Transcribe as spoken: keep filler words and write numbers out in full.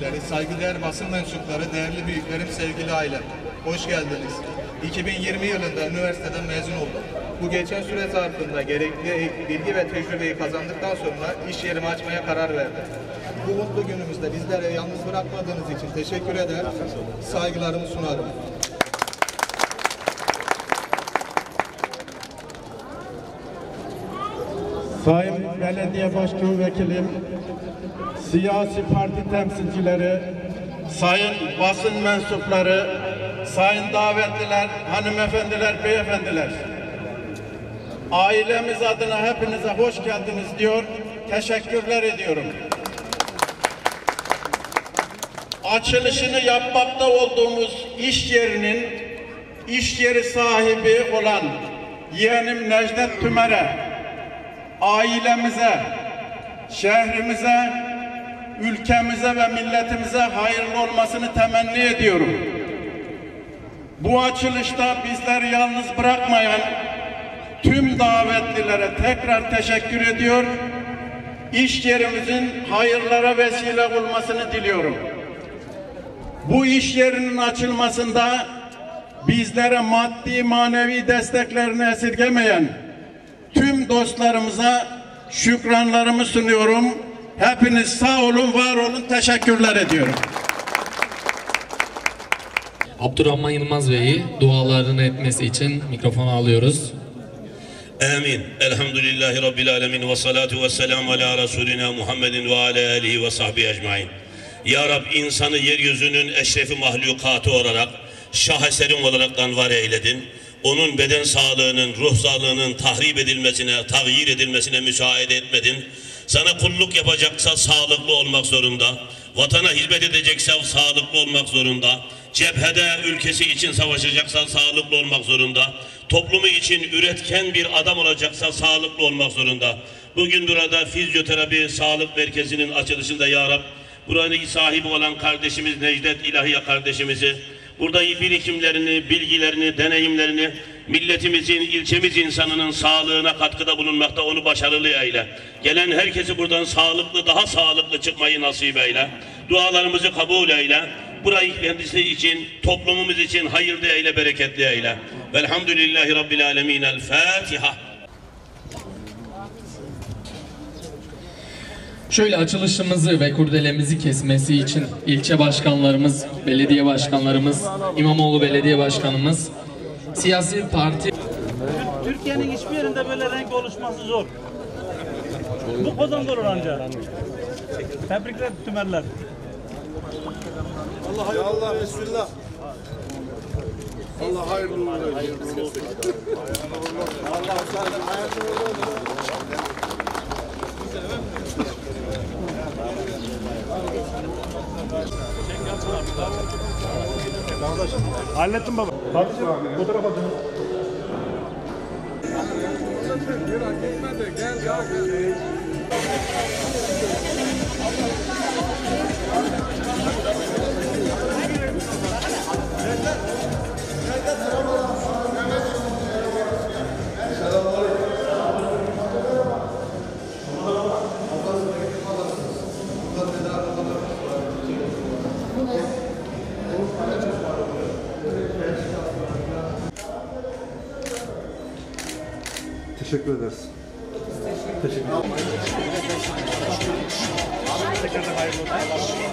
üyeleri, saygıdeğer basın mensupları, değerli büyüklerim, sevgili ailem. Hoş geldiniz. iki bin yirmi yılında üniversiteden mezun oldum. Bu geçen süre zarfında gerekli bilgi ve tecrübeyi kazandıktan sonra iş yerimi açmaya karar verdim. Bu mutlu günümüzde bizleri yalnız bırakmadığınız için teşekkür eder, saygılarımı sunarım. Sayın Belediye Başkan Vekilim, siyasi parti temsilcileri, sayın basın mensupları, sayın davetliler, hanımefendiler, beyefendiler. Ailemiz adına hepinize hoş geldiniz diyor, teşekkürler ediyorum. Açılışını yapmakta olduğumuz iş yerinin iş yeri sahibi olan yeğenim Necdet Tümer'e, ailemize, şehrimize, ülkemize ve milletimize hayırlı olmasını temenni ediyorum. Bu açılışta bizleri yalnız bırakmayan tüm davetlilere tekrar teşekkür ediyor. İş yerimizin hayırlara vesile olmasını diliyorum. Bu iş yerinin açılmasında bizlere maddi manevi desteklerini esirgemeyen tüm dostlarımıza şükranlarımı sunuyorum. Hepiniz sağ olun, var olun, teşekkürler ediyorum. Abdurrahman Yılmaz Bey'i dualarını etmesi için mikrofonu alıyoruz. Amin. Elhamdülillahi Rabbil alemin ve salatu ve selamu ala Resulina Muhammedin ve ala alihi ve sahbihi ecmain. Ya Rab, insanı yeryüzünün eşrefi mahlukatı olarak, şaheserin olaraktan var eyledin. Onun beden sağlığının, ruh sağlığının tahrip edilmesine, tağyir edilmesine müsaade etmedin. Sana kulluk yapacaksa sağlıklı olmak zorunda. Vatana hizmet edecekse sağlıklı olmak zorunda. Cephede ülkesi için savaşacaksa sağlıklı olmak zorunda. Toplumu için üretken bir adam olacaksa sağlıklı olmak zorunda. Bugün burada fizyoterapi sağlık merkezinin açılışında ya Rab, buranın sahibi olan kardeşimiz Necdet İlahiye kardeşimizi, burada birikimlerini, bilgilerini, deneyimlerini milletimizin, ilçemiz insanının sağlığına katkıda bulunmakta onu başarılı eyle. Gelen herkesi buradan sağlıklı, daha sağlıklı çıkmayı nasip eyle. Dualarımızı kabul eyle. Burayı kendisi için, toplumumuz için hayırlı eyle, bereketli eyle. Velhamdülillahi Rabbil alemin. El Fatiha. Şöyle açılışımızı ve kurdelemizi kesmesi için ilçe başkanlarımız, belediye başkanlarımız, İmamoğlu Belediye Başkanımız, siyasi parti... Türkiye'nin hiçbir yerinde böyle renk oluşması zor. Bu kozan olur ancak. Tebrikler Tümerler. Allah ya Allah, bismillah. Allah hayırlı uğurlu olsun. Allah senden hayırlı uğurlu olsun. Hallettim baba. Hadi bu tarafa dön. Gel gel. Teşekkür ederiz. Teşekkür ederim.